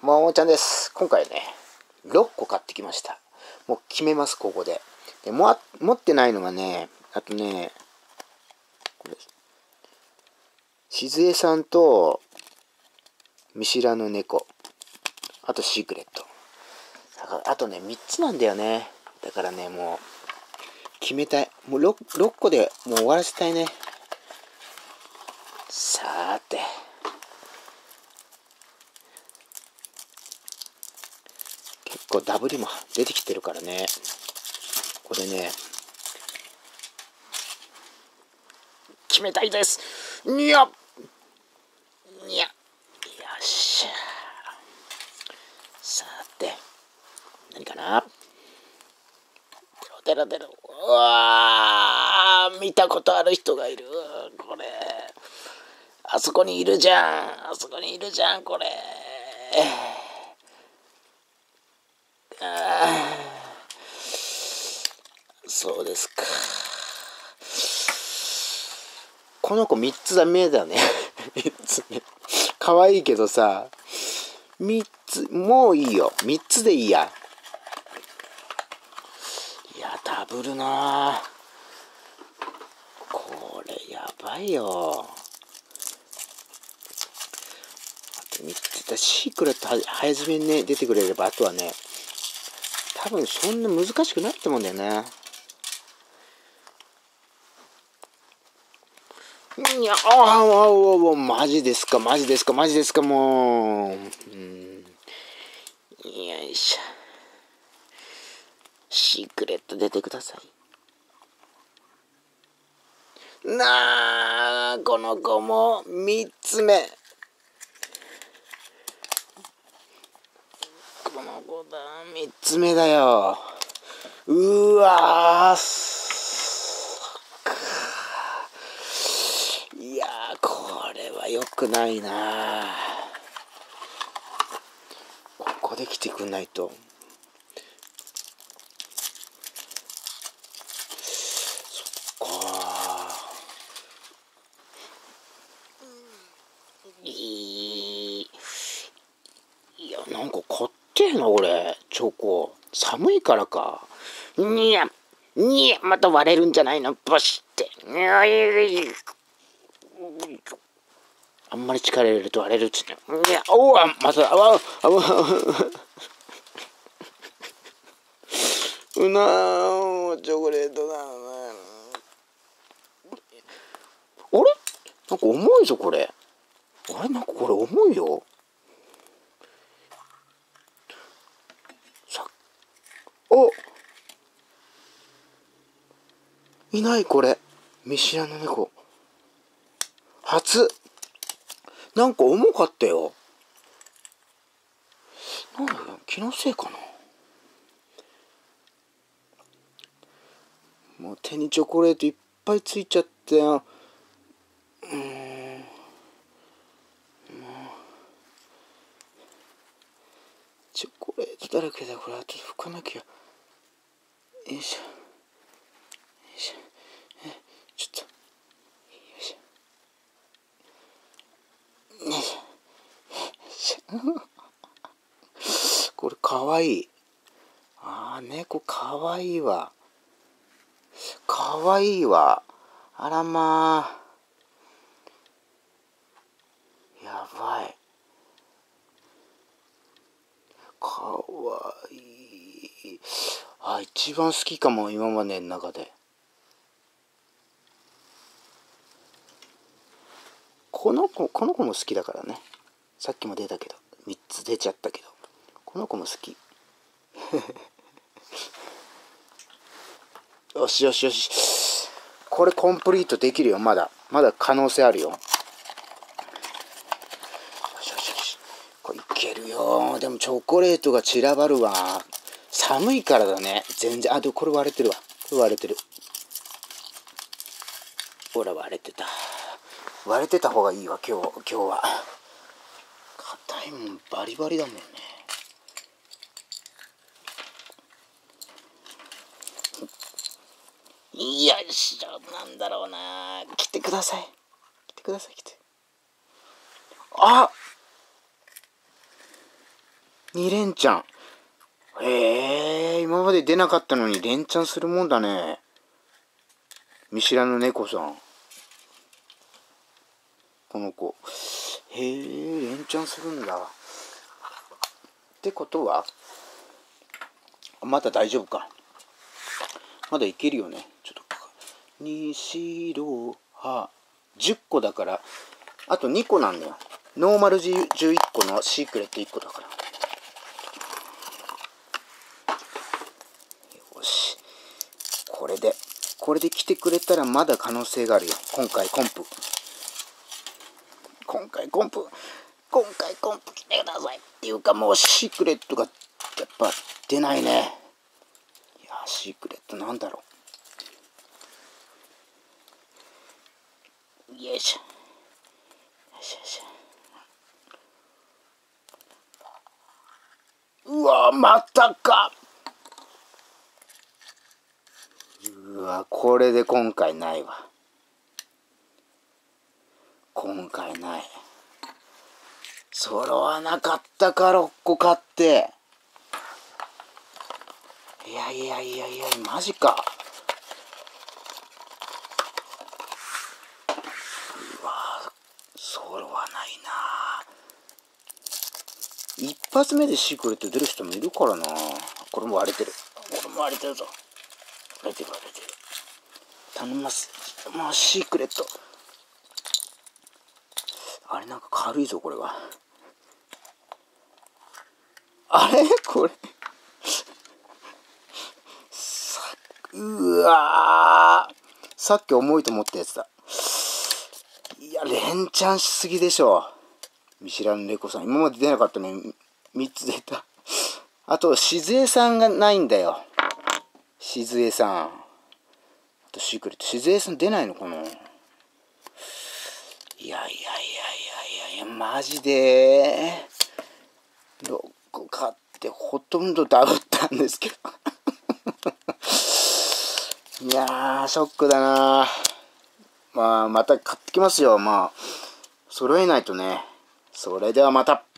ももちゃんです。今回ね、6個買ってきました。もう決めます、ここで。で持ってないのがね、あとね、これしずえさんと見知らぬ猫、あとシークレット。だからあとね、3つなんだよね。だからね、もう決めたい。もう 6個でもう終わらせたいね。さーて。結構ダブりも出てきてるからね。これね、決めたいです。にゃっにゃ。よっしゃ。さて、何かな。出る。うわー、見たことある人がいる。これ。あそこにいるじゃん、これ。そうですか。この子3つ目だね。3つ目。可愛いけどさ、3つ、もういいよ。3つでいいや。いや、ダブルな。これやばいよ。あと3つ。シークレット早めにね、出てくれれば、あとはね、多分そんな難しくないと思うんだよね。いや、マジですか、もう。よいしょ。シークレット出てください。なあ、この子も3つ目。この子だ、3つ目だよ。うわー。いやー、これは良くないな。ここで来てくんないと。そっかー。いや、なんか買ってえな、俺。チョコ。寒いからか。にや、また割れるんじゃないの、ボシって。あんまり力入れると割れるっつって。おわ、また、チョコレートだ。あれなんか重いぞ、これ。あれなんかこれ重いよ。お、いないこれ。見知らぬ猫。初。なんか重かったよ。なんだよ、気のせいかな。もう手にチョコレートいっぱいついちゃったよ。チョコレートだらけだ。これあと拭かなきゃ。よいしょ。ちょっと。よいしょ。これかわいい。猫かわいいわ。あらまあ。やばい。かわいい。一番好きかも、今までの中で。この子も好きだからね。さっきも出たけど、3つ出ちゃったけど、この子も好き。よし。これコンプリートできるよ。まだ可能性あるよ。よし。これいけるよ。でもチョコレートが散らばるわ。寒いからだね。全然。でもこれ割れてるわ。ほら、割れてた。割れてた方がいいわ、今日は。硬いもんバリバリだもんね。よいしょ。なんだろうな。来てください。来て。 2連チャン。今まで出なかったのに連チャンするもんだね。見知らぬ猫さん。この子。連チャンするんだ。ってことは、まだ大丈夫か。まだいけるよね。ちょっと。西ろは10個だから、あと2個なんだよ。ノーマル11個のシークレット1個だから。よし。これで来てくれたらまだ可能性があるよ。今回コンプ来てくださいっていうか、もうシークレットがやっぱ出ないね。いやシークレットなんだろう。よいしょ。うわまたか。うわこれで今回ないわ。今回ない。揃わなかったか6個買って。いやマジか。うわ揃わないな。一発目でシークレット出る人もいるからな。これも割れてる。ぞ。割れてる。頼みます。もうシークレット。あれなんか軽いぞこれは。あれこれうわーさっき重いと思ったやつだ。いや連チャンしすぎでしょ。見知らぬ猫さん今まで出なかったのに3つ出た。あと静江さんがないんだよ。静江さん。あとシークレット静江さん出ないのかな。いやマジで6個買ってほとんどダブったんですけどいやーショックだな。また買ってきますよ。揃えないとね。それではまた。